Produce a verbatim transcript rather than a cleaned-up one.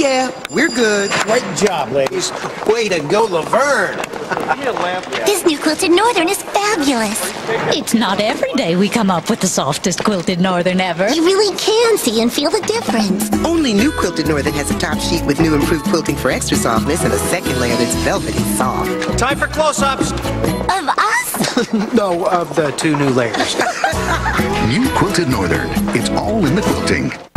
yeah, we're good. Great job, ladies. Way to go, Laverne. This new Quilted Northern is fabulous. It's not every day we come up with the softest Quilted Northern ever. You really can see and feel the difference. Only new Quilted Northern has a top sheet with new improved quilting for extra softness and a second layer that's velvety soft. Time for close-ups. Of us? No, of the two new layers. New Quilted Northern. It's all in the quilting.